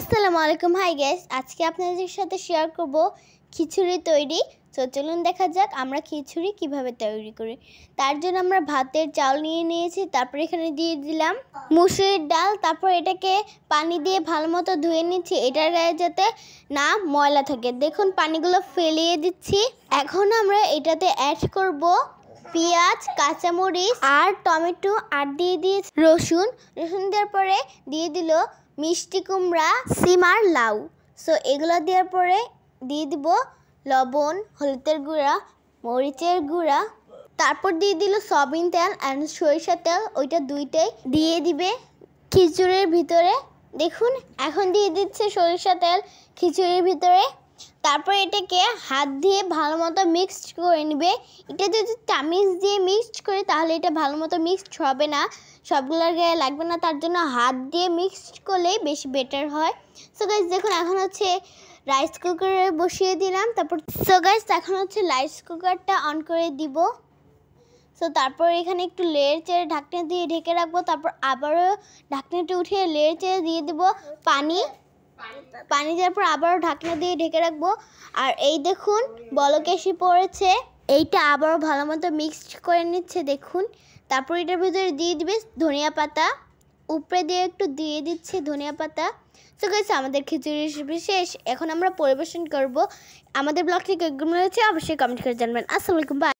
আসসালামু আলাইকুম। Hi guys, আজকে আপনাদের সাথে শেয়ার করব খিচুড়ি তৈরি। তো চলুন দেখা যাক আমরা খিচুড়ি কিভাবে তৈরি করি। তার জন্য আমরা ভাতের চাল নিয়ে নিয়েছি, তারপর এখানে দিয়ে দিলাম মুসুরির ডাল, তারপর এটাকে পানি দিয়ে ভালোমতো ধুয়ে নিচ্ছি এটার গায়ে যাতে না ময়লা থাকে। দেখুন পানিগুলো ফেলিয়ে দিচ্ছি। এখন আমরা এটাতে অ্যাড করব পেঁয়াজ, কাঁচামরিচ আর টমেটো, আর দিয়ে দিয়েছি রসুন দেওয়ার পরে দিয়ে দিল মিষ্টি কুমড়া, সিম আর লাউ। সো এগুলো দেওয়ার পরে দিয়ে দিব লবণ, হলুদের গুঁড়া, মরিচের গুঁড়া, তারপর দিয়ে দিল সয়াবিন তেল অ্যান্ড সরিষার তেল, ওইটা দুইটাই দিয়ে দিবে খিচুড়ির ভিতরে। দেখুন এখন দিয়ে দিচ্ছে সরিষার তেল খিচুড়ির ভিতরে। তারপর এটাকে হাত দিয়ে ভালো মতো মিক্সড করে নেবে। এটা যদি চামিচ দিয়ে মিক্সড করে তাহলে এটা ভালো মতো মিক্সড হবে না, সবগুলোর গায়ে লাগবে না। তার জন্য হাত দিয়ে মিক্সড করলেই বেশি বেটার হয়। সো গাইস দেখুন এখন হচ্ছে রাইস কুকারে বসিয়ে দিলাম। তারপর এখন হচ্ছে রাইস কুকারটা অন করে দিব। সো তারপর এখানে একটু লেয়ার চেড়ে ঢাকনা দিয়ে ঢেকে রাখবো। তারপর আবারও ঢাকনাটা উঠিয়ে লেয়ার চেড়ে দিয়ে দিব পানি দেওয়ার পর আবারও ঢাকনা দিয়ে ঢেকে রাখবো। আর এই দেখুন বলক এসে পড়েছে, এইটা আবারও ভালো মতো মিক্সড করে নিচ্ছে দেখুন। তারপর এটার ভিতরে দিয়ে দিবে ধনিয়া পাতা, উপরে দিয়ে একটু দিয়ে দিচ্ছে ধনিয়া পাতা। সো গাইস আমাদের খিচুড়ি রেসিপি শেষ, এখন আমরা পরিবেশন করব। আমাদের ব্লগটি কেমন হয়েছে অবশ্যই কমেন্ট করে জানাবেন। আসসালামু আলাইকুম।